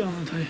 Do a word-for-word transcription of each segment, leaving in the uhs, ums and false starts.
जाना था।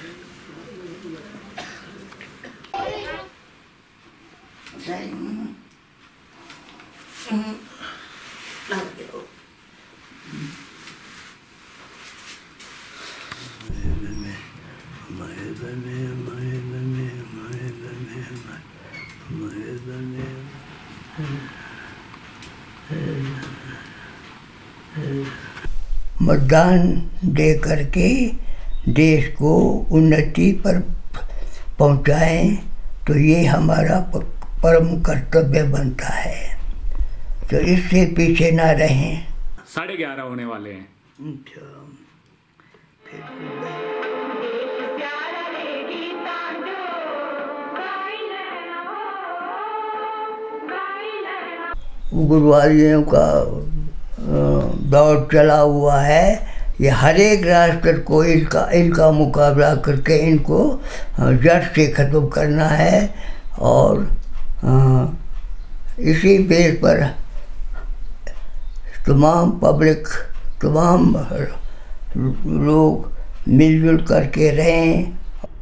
मतदान दे करके देश को उन्नति पर पहुंचाएं, तो ये हमारा परम कर्तव्य बनता है। तो इससे पीछे ना रहें। साढ़े ग्यारह होने वाले हैं। अच्छा, उग्रवादियों का दौर चला हुआ है। ये हर एक राष्ट्र को इनका इनका मुकाबला करके इनको जड़ से ख़त्म करना है। और इसी बेस पर तमाम पब्लिक, तमाम लोग मिलजुल करके रहें।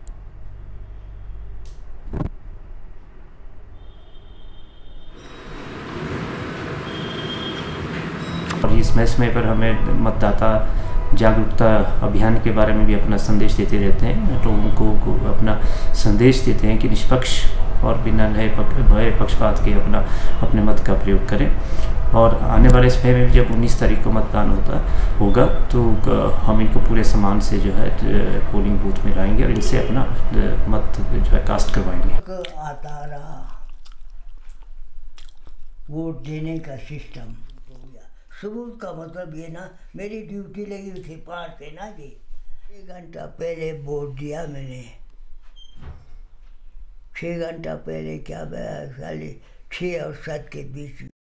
और इस समय पर हमें मतदाता जागरूकता अभियान के बारे में भी अपना संदेश देते रहते हैं। लोगों को, को अपना संदेश देते हैं कि निष्पक्ष और बिना भय पक्षपात के अपना अपने मत का प्रयोग करें। और आने वाले समय में जब उन्नीस तारीख को मतदान होता होगा तो हम इनको पूरे सम्मान से जो है पोलिंग बूथ में लाएंगे और इनसे अपना मत जो है कास्ट करवाएंगे। आता रहा वोट देने का सिस्टम। सबूत का मतलब ये ना, मेरी ड्यूटी लगी हुई थी पाँच पे ना जी, छः घंटा पहले वोट दिया मैंने। छः घंटा पहले क्या, खाली छः और सात के बीच